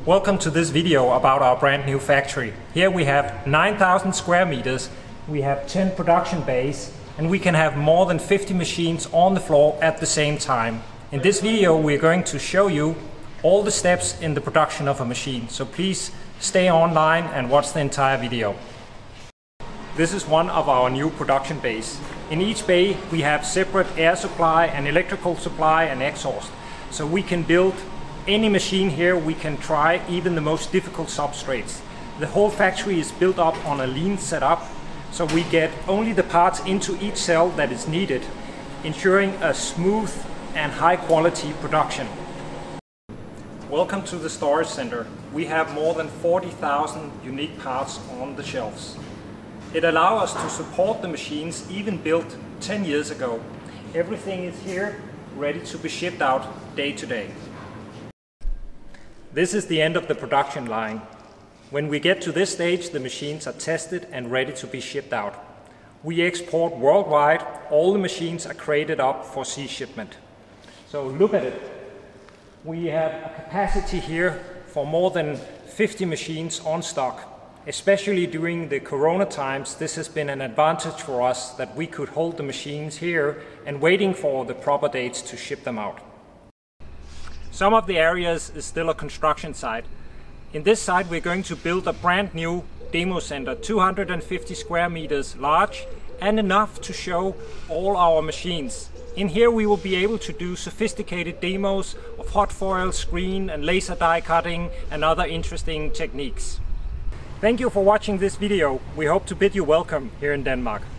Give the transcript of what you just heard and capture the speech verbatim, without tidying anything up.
Welcome to this video about our brand new factory. Here we have nine thousand square meters, we have ten production bays, and we can have more than fifty machines on the floor at the same time. In this video we're going to show you all the steps in the production of a machine, so please stay online and watch the entire video. This is one of our new production bays. In each bay we have separate air supply and electrical supply and exhaust, so we can build any machine here. We can try even the most difficult substrates. The whole factory is built up on a lean setup, so we get only the parts into each cell that is needed, ensuring a smooth and high quality production. Welcome to the storage center. We have more than forty thousand unique parts on the shelves. It allows us to support the machines even built ten years ago. Everything is here ready to be shipped out day to day. This is the end of the production line. When we get to this stage, the machines are tested and ready to be shipped out. We export worldwide. All the machines are crated up for sea shipment. So look at it. We have a capacity here for more than fifty machines on stock. Especially during the Corona times, this has been an advantage for us that we could hold the machines here and waiting for the proper dates to ship them out. Some of the areas is still a construction site. In this site we're going to build a brand new demo center, two hundred fifty square meters large and enough to show all our machines. In here we will be able to do sophisticated demos of hot foil, screen and laser die cutting and other interesting techniques. Thank you for watching this video. We hope to bid you welcome here in Denmark.